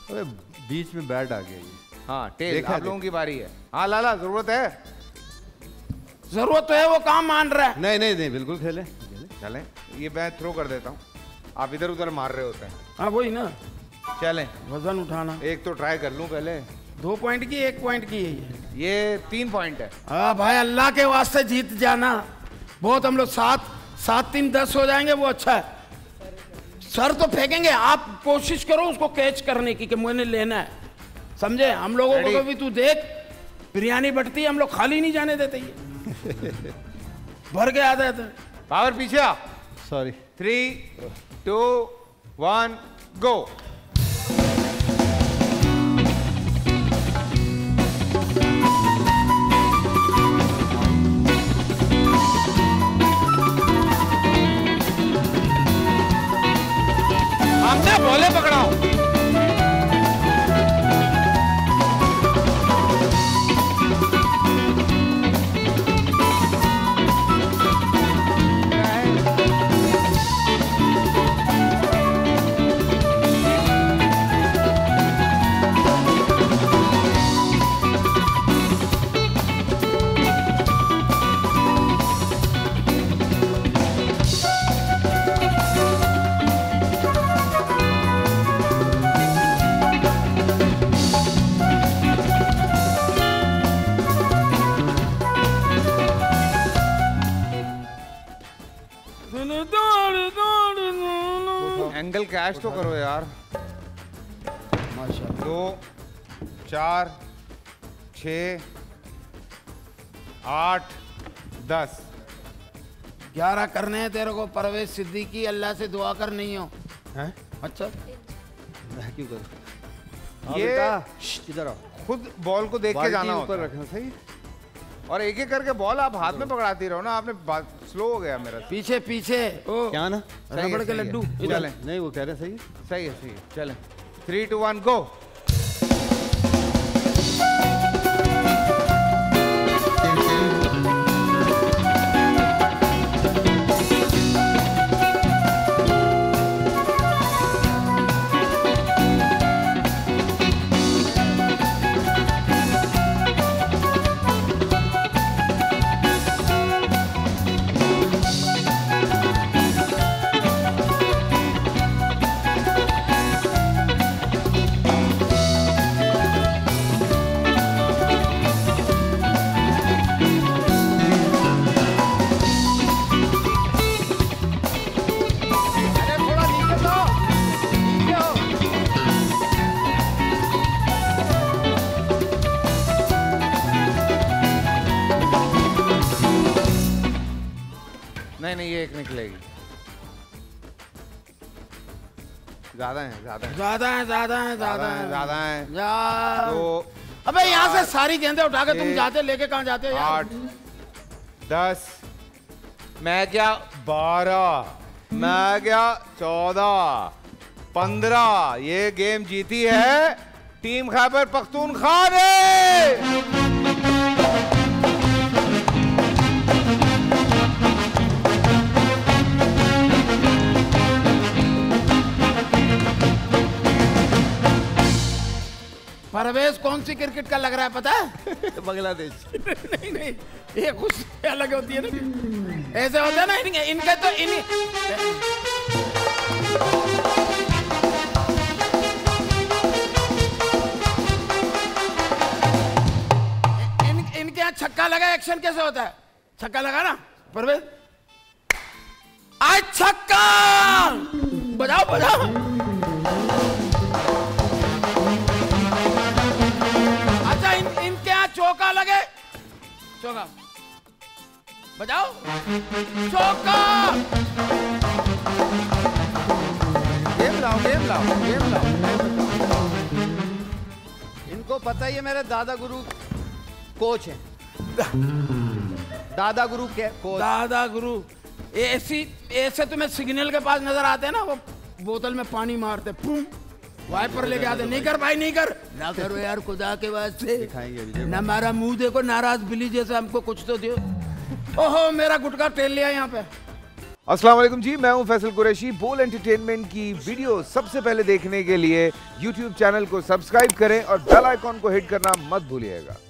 अबे बीच में बैट आ गया ये। हाँ टेल, आप लोगों की बारी है। हाँ लाला, जरूरत है? जरूरत तो है, वो काम मान रहा है। नहीं नहीं नहीं, बिल्कुल खेले। चलें, ये मैं थ्रो कर देता हूँ, आप इधर उधर मार रहे होते हैं। हाँ वही ना, चलें वजन उठाना। एक तो ट्राई कर लूँ पहले। 2 पॉइंट की 1 पॉइंट की है ये 3 पॉइंट है। हाँ भाई, अल्लाह के वास्ते जीत जाना। बहुत हम लोग 7-3-10 हो जाएंगे, वो अच्छा है। सर तो फेंकेंगे, आप कोशिश करो उसको कैच करने की कि मैंने लेना है, समझे? हम लोगों को भी तू देख, बिरयानी बटती है, हम लोग खाली नहीं जाने देते ये। भर के आ जाते। पावर पीछे आ। सॉरी। 3, 2, 1 गो। हमने बॉले पकड़ाओ। एंगल कैच तो करो यार। 2, 4, 6, 8, 10, 11 करने हैं तेरे को। परवेज सिद्दीकी, अल्लाह से दुआ कर नहीं हो। हैं? अच्छा, मैं क्यों करूं? ये इधर आओ। खुद बॉल को देख के जाना होता ऊपर है। रखना सही। और एक एक करके बॉल आप हाथ में पकड़ाती रहो ना। आपने स्लो हो गया मेरा। पीछे पीछे। ओ क्या ना? रबड़ के लड्डू। चलें, नहीं वो कह रहे सही। सही है। चलें 3, 2, 1 गो। नहीं, ये एक निकलेगी। ज्यादा है। तो अबे यहाँ से सारी गेंदें उठा के तुम जाते, लेके कहाँ जाते हो यार? 8, 10, मैं क्या 12, मैं क्या 14, 15। ये गेम जीती है टीम खैबर पख्तूनख्वा ने। परवेज कौन सी क्रिकेट का लग रहा है पता है? बांग्लादेश। नहीं, ये कुछ अलग होती है ना, ऐसे होता है ना इनके तो इनके यहाँ छक्का लगा एक्शन कैसे होता है? छक्का लगा ना परवेज, आज छक्का बजाओ। इनके यहाँ चौका लगे, चौका बजाओ, चौका। गेम लाओ। इनको पता ही है मेरे दादा गुरु कोच है। दादा गुरु क्या कोच? दादा गुरु ऐसे तुम्हें सिग्नल के पास नजर आते हैं ना, वो बोतल में पानी मारते, वाइपर लेके आते। नहीं कर भाई, नहीं कर ना करो यार, खुदा के वास्ते ना हमारा मुंह देखो, नाराज बिल्ली जैसा, हमको कुछ तो दो। ओहो मेरा गुटका टेल लिया यहाँ पे। अस्सलाम वालेकुम जी, मैं हूं फैसल कुरैशी। बोल एंटरटेनमेंट की वीडियो सबसे पहले देखने के लिए YouTube चैनल को सब्सक्राइब करें और बेल आइकॉन को हिट करना मत भूलिएगा।